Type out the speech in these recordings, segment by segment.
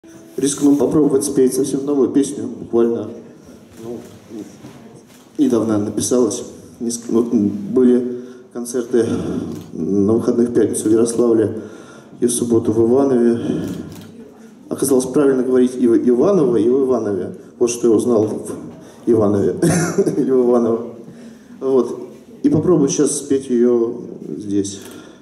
Рискну попробовать спеть совсем новую песню, буквально, недавно она написалась. Были концерты на выходных в пятницу в Ярославле и в субботу в Иванове. Оказалось правильно говорить и в Иваново, и в Иванове. Вот что я узнал в Иванове или в Иваново. Вот. И попробую сейчас спеть ее здесь.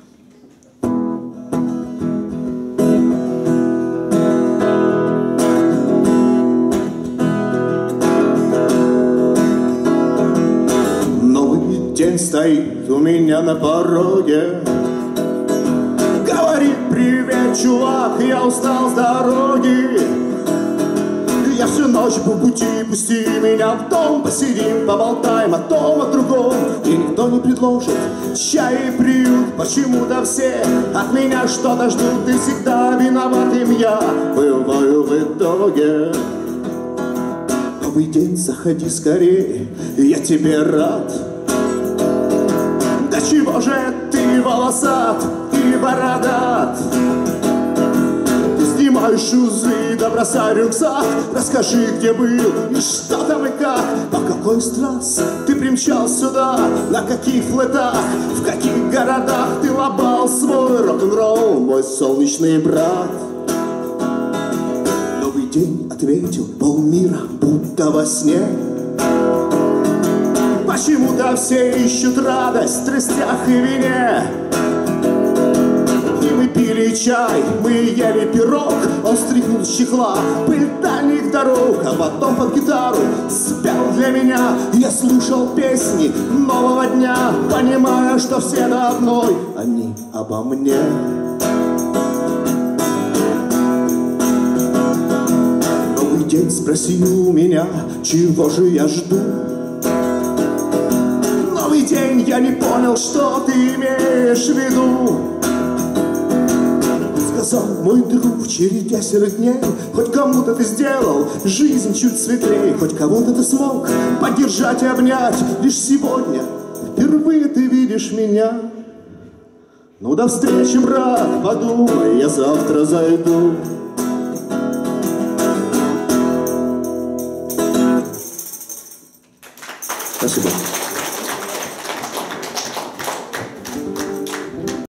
День стоит у меня на пороге, говорит: привет, чувак, я устал с дороги. Я всю ночь по пути, пусти меня в дом, посидим, поболтаем о том, о другом. И никто не предложит чай и приют, почему-то все от меня что-то ждут, и всегда виноватым я бываю в итоге. Новый день, заходи скорее, я тебе рад. Да чего же ты волосат и бородат? Ты снимаешь шузы, да бросай рюкзак. Расскажи, где был и что там и как. По какой из трасс ты примчал сюда? На каких флетах, в каких городах ты лобал свой рок-н-ролл, мой солнечный брат? Новый день ответил полмира, будто во сне. Почему-то все ищут радость в страстях и вине. И мы пили чай, мы ели пирог. Он стряхнул с чехла пыль дальних дорог, а потом под гитару спел для меня. Я слушал песни нового дня, понимая, что все до одной они обо мне. Новый день спросил у меня, чего же я жду. Новый день, я не понял, что ты имеешь в виду. Сказал мой друг в череде серых дней: хоть кому-то ты сделал жизнь чуть светлее, хоть кого-то ты смог поддержать и обнять. Лишь сегодня впервые ты видишь меня. Ну до встречи, брат, подумай, я завтра зайду. Спасибо.